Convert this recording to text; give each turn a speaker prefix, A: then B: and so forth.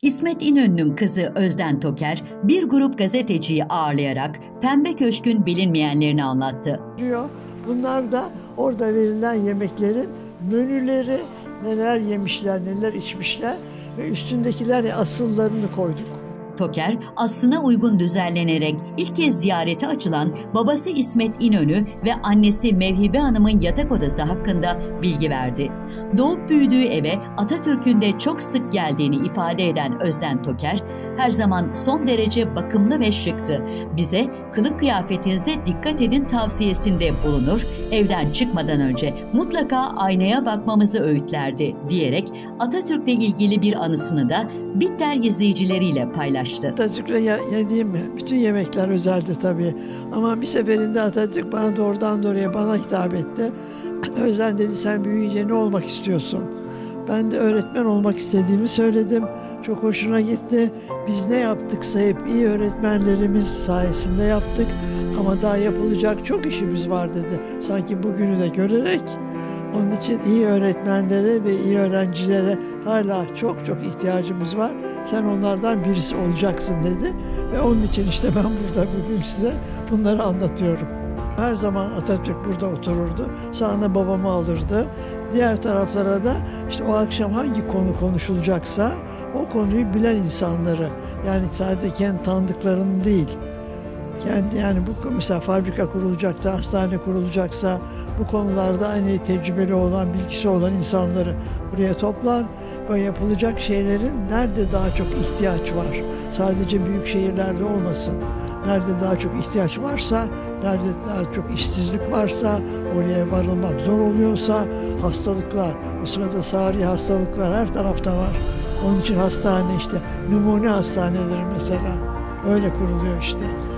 A: İsmet İnönü'nün kızı Özden Toker, bir grup gazeteciyi ağırlayarak Pembe Köşk'ün bilinmeyenlerini anlattı.
B: Bunlar da orada verilen yemeklerin menüleri, neler yemişler, neler içmişler ve üstündekiler asıllarını koyduk.
A: Toker, aslına uygun düzenlenerek ilk kez ziyarete açılan babası İsmet İnönü ve annesi Mevhibe Hanım'ın yatak odası hakkında bilgi verdi. Doğup büyüdüğü eve Atatürk'ün de çok sık geldiğini ifade eden Özden Toker, her zaman son derece bakımlı ve şıktı. Bize kılık kıyafetinize dikkat edin tavsiyesinde bulunur, evden çıkmadan önce mutlaka aynaya bakmamızı öğütlerdi diyerek Atatürk'le ilgili bir anısını da Bitter izleyicileriyle paylaştı.
B: Atatürk'le yediğim bütün yemekler özeldi tabii. Ama bir seferinde Atatürk bana doğrudan doğruya bana hitap etti. Özden dedi, sen büyüyünce ne olmak istiyorsun? Ben de öğretmen olmak istediğimi söyledim. Çok hoşuna gitti. Biz ne yaptıksa hep iyi öğretmenlerimiz sayesinde yaptık. Ama daha yapılacak çok işimiz var dedi. Sanki bugünü de görerek. Onun için iyi öğretmenlere ve iyi öğrencilere hala çok ihtiyacımız var. Sen onlardan birisi olacaksın dedi. Ve onun için işte ben burada bugün size bunları anlatıyorum. Her zaman Atatürk burada otururdu. Sağına babamı alırdı. Diğer taraflara da işte o akşam hangi konu konuşulacaksa o konuyu bilen insanları, yani sadece kendi tanıdıklarını değil, yani bu mesela fabrika kurulacaksa, hastane kurulacaksa bu konularda hani tecrübeli olan, bilgisi olan insanları buraya toplar ve yapılacak şeylerin nerede daha çok ihtiyaç var, sadece büyük şehirlerde olmasın, nerede daha çok ihtiyaç varsa, nerede daha çok işsizlik varsa, oraya varılmak zor oluyorsa, hastalıklar, o sırada sari hastalıklar her tarafta var. Onun için hastane, işte numune hastaneleri mesela öyle kuruluyor işte.